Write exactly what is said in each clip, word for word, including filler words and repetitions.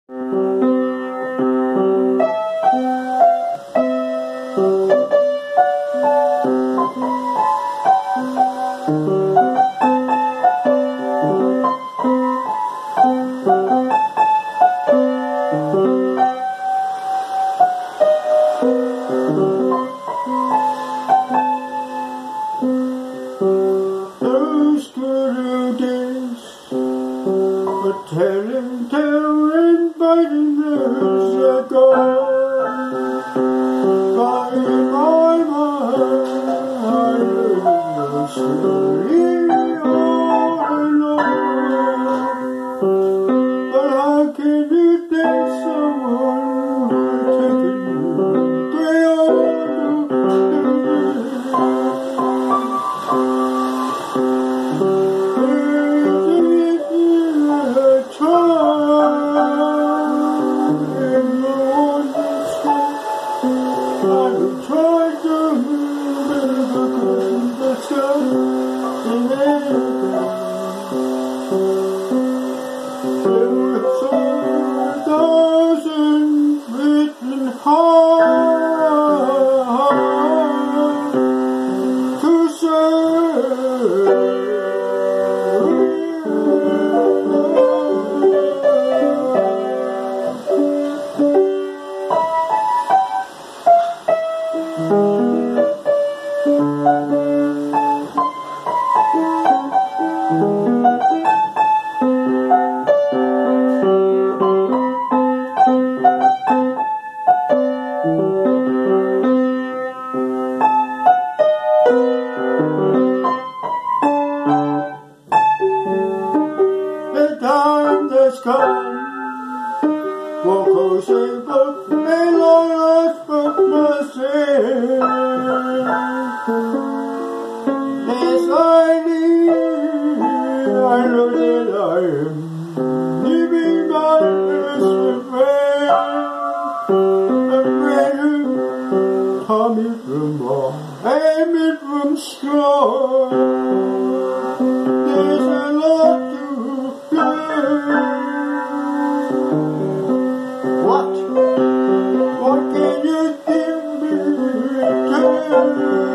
Those good days were telling tale and biting years ago. But in my mind, I live your story all alone. But how can you think someone would take it the There were thousand written hard to say. The time has come, walk closer, but a long lost but mercy. As I leave, I know that I am leaving my best friend, a friend who taught me from all, and me from strong. There's a lot to What? What can you give me in return?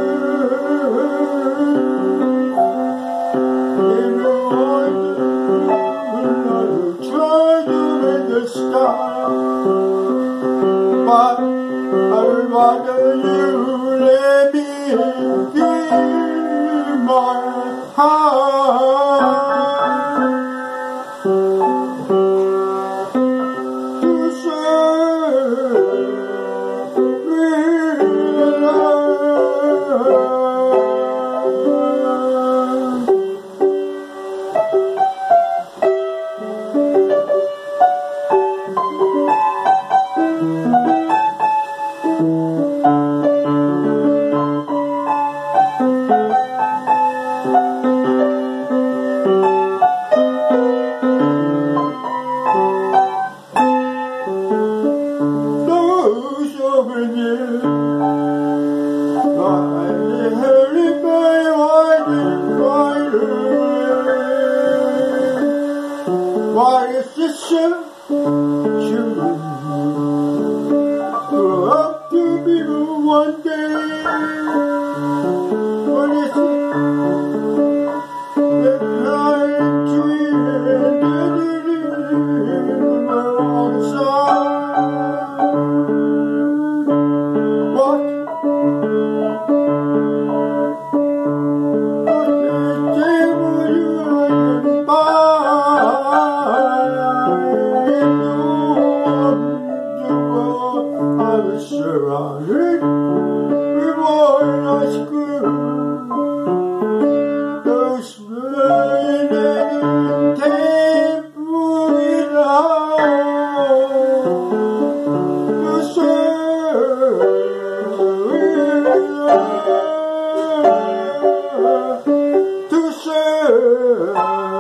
In the morning, I will try to make the start, but I would rather you let me give my heart. Why is this ship shooting? Grow up to be one day. What is it? That lying tree and we're on the side. What? What is table you can buy? Surrounded with one ice cream, those rain and temple in the serve, to serve.